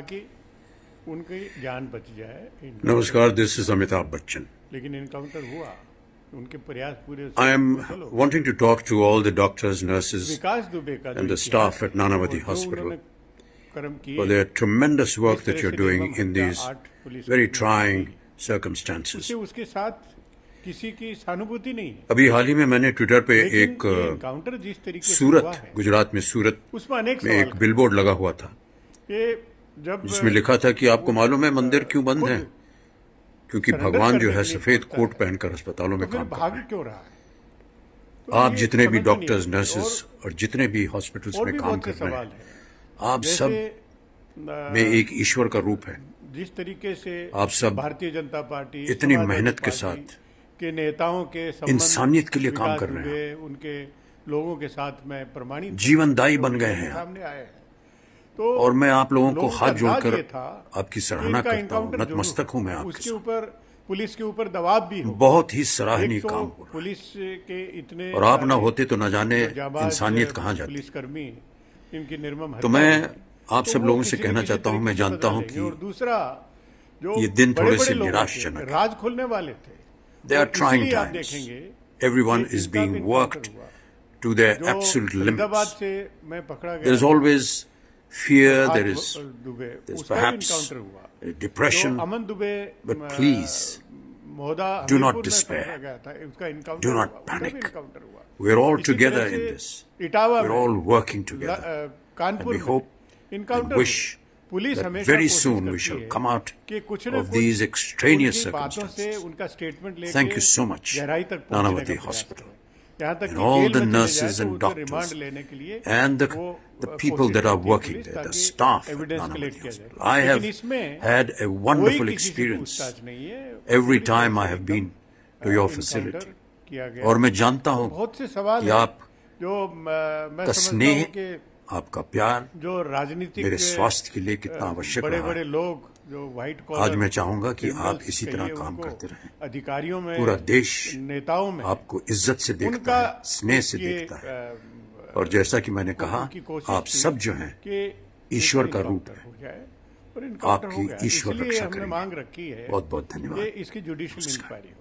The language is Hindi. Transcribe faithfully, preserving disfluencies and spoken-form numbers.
ताकि उनकी जान बच जाए। नमस्कार, दिस इज अमिताभ बच्चन। लेकिन इनकाउंटर हुआ, उनके प्रयास पूरे। I am wanting to talk to all the doctors, nurses, and the staff at Nanavati Hospital for their tremendous work that you're doing in these very trying circumstances. उसके साथ किसी की सहानुभूति नहीं है। अभी हाल ही में मैंने ट्विटर पे एक सूरत, गुजरात में सूरत में एक बिलबोर्ड लगा हुआ था जिसमें लिखा था कि आपको मालूम है मंदिर क्यों बंद है? क्योंकि भगवान जो है सफेद कोट पहनकर अस्पतालों में काम कर रहे हैं। आप जितने भी डॉक्टर्स, नर्सेस और जितने भी हॉस्पिटल्स में काम कर रहे हैं, आप सब में एक ईश्वर का रूप है। जिस तरीके से आप सब भारतीय जनता पार्टी इतनी मेहनत के साथ के नेताओं के इंसानियत के लिए काम कर रहे हैं, उनके लोगों के साथ में प्रमाणित जीवनदायी बन गए हैं सामने आए हैं। तो और मैं आप लोगों को हाथ जोड़कर आपकी सराहना करता हूँ, नतमस्तक हूँ मैं आपके उसके ऊपर पुलिस के ऊपर दबाव भी हो। बहुत ही सराहनीय काम हो रहा पुलिस के इतने, और आप ना होते तो न जाने इंसानियत कहाँ जाती। पुलिसकर्मी इनकी निर्मम तो मैं आप सब लोगों से कहना चाहता हूँ, मैं जानता हूँ कि दूसरा जो ये दिन थोड़े से निराशजनक, राज खोलने वाले थे, they are trying times, everyone is being worked to their absolute limits. There is always fear, there is there's perhaps depression, but please do not despair, do not panic. We're all together in this, we're all working together, and we hope and wish that very soon we shall come out of these extraneous circumstances. Thank you so much, Nanavati Hospital, and all the nurses and doctors and the, the people that are working there, the staff at Nanavati Hospital. I have had a wonderful experience every time I have been to your facility. और मैं जानता हूँ कि आप का स्नेह, आपका प्यार मेरे स्वास्थ्य के लिए कितना आवश्यक रहा है। आज मैं चाहूंगा कि आप इसी तरह काम करते रहें। अधिकारियों में, पूरा देश नेताओं में आपको इज्जत से देखता है, स्नेह से देखता है, और जैसा कि मैंने कहा, आप सब जो हैं ईश्वर का रूप है। आपकी ईश्वर रक्षा करें। बहुत बहुत धन्यवाद। इसकी जुडिशियल इंक्वायरी